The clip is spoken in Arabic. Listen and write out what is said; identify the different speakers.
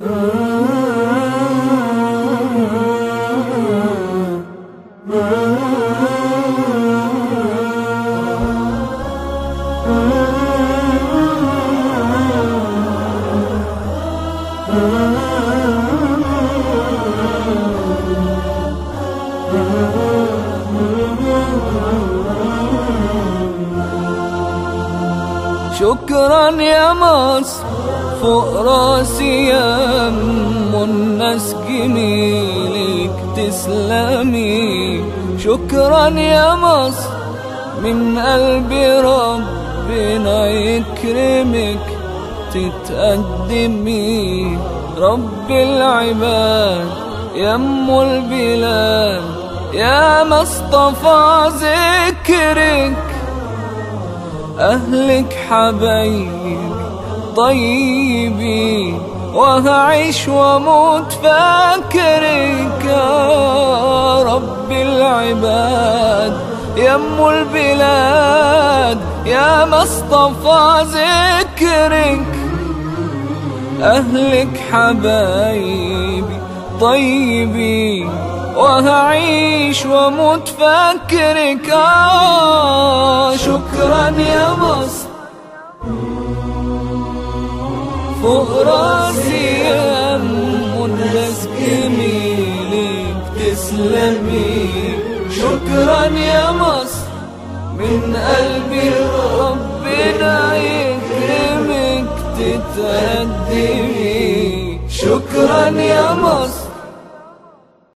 Speaker 1: شكرا يا مصر فوق راسي يا الناس جميلك تسلمي. شكرا يا مصر من قلبي ربنا يكرمك تتقدمي. رب العباد يا البلاد يا مصطفى ذكرك. أهلك حبايبي طيبي وهعيش واموت فاكرك. يا رب العباد يا البلاد يا مصطفى ذكرك. أهلك حبايبي طيبي وهعيش واموت فاكرك. شكرا يا مصر فوق راسي يا الناس جميلك تسلمي. شكرا يا مصر من قلبي ربنا يكرمك تتقدمي. شكرا يا مصر